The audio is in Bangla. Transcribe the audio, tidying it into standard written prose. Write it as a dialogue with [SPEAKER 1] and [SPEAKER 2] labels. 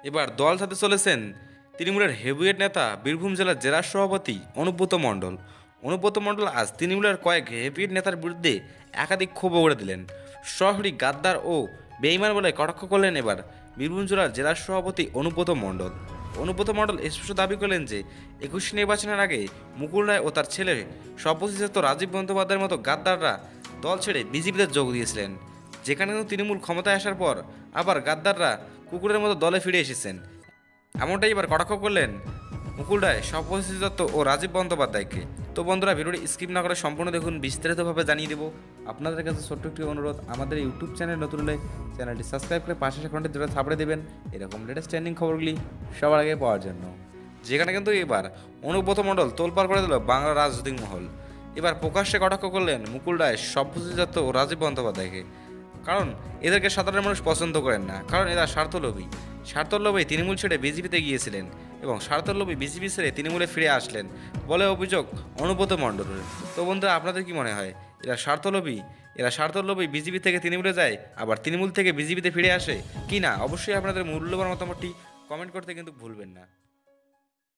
[SPEAKER 1] এবার দল সাথে চলেছেন তৃণমূলের হেভিওয়েট নেতা বীরভূম জেলার জেলা সভাপতি অনুব্রত মণ্ডল। অনুব্রত মণ্ডল আজ তৃণমূলের কয়েক হেভিওয়েট নেতার বিরুদ্ধে একাধিক ক্ষোভ উগড়ে দিলেন। সরাসরি গাদ্দার ও বেইমান বলে কটাক্ষ করলেন এবার বীরভূম জেলার জেলা সভাপতি অনুব্রত মণ্ডল। অনুব্রত মণ্ডল স্পষ্ট দাবি করলেন যে 21 নির্বাচনের আগে মুকুল রায় ও তার ছেলে সব্যসাচী রাজীব বন্দ্যোপাধ্যায়ের মতো গাদ্দাররা দল ছেড়ে বিজেপিতে যোগ দিয়েছিলেন, যেখানে কিন্তু তৃণমূল ক্ষমতায় আসার পর আবার গাদ্দাররা কুকুরের মতো দলে ফিরে এসেছেন। এমনটাই এবার কটাক্ষ করলেন মুকুল রায়, সব্যসাচী দত্ত ও রাজীব বন্দ্যোপাধ্যায়কে। তো বন্ধুরা, ভিডিওটি স্কিপ না করে সম্পূর্ণ দেখুন, বিস্তারিতভাবে জানিয়ে দেবো। আপনাদের কাছে ছোট্ট একটি অনুরোধ, আমাদের ইউটিউব চ্যানেল নতুন হলে চ্যানেলটি সাবস্ক্রাইব করে পাশে ঘন্টা ধরে থাপড়ে দেবেন এরকম লেটেস্ট ট্রেন্ডিং খবরগুলি সবার আগে পাওয়ার জন্য। যেখানে কিন্তু এবার অনুব্রত মণ্ডল তোলপাড় করে দিল বাংলা রাজনৈতিক মহল। এবার প্রকাশ্যে কটাক্ষ করলেন মুকুল রায়, সব্যসাচী দত্ত ও রাজীব বন্দ্যোপাধ্যায়কে। কারণ এদেরকে সাধারণ মানুষ পছন্দ করেন না, কারণ এরা স্বার্থলোভী তৃণমূল ছেড়ে বিজেপিতে গিয়েছিলেন এবং স্বার্থলোভী বিজেপি ছেড়ে তৃণমূলে ফিরে আসলেন বলে অভিযোগ অনুব্রত মণ্ডলের। তো বন্ধুরা, আপনাদের কি মনে হয় এরা স্বার্থলোভী বিজেপি থেকে তৃণমূলে যায়, আবার তৃণমূল থেকে বিজেপিতে ফিরে আসে কি না? অবশ্যই আপনাদের মূল্যবান মতামতটি কমেন্ট করতে কিন্তু ভুলবেন না।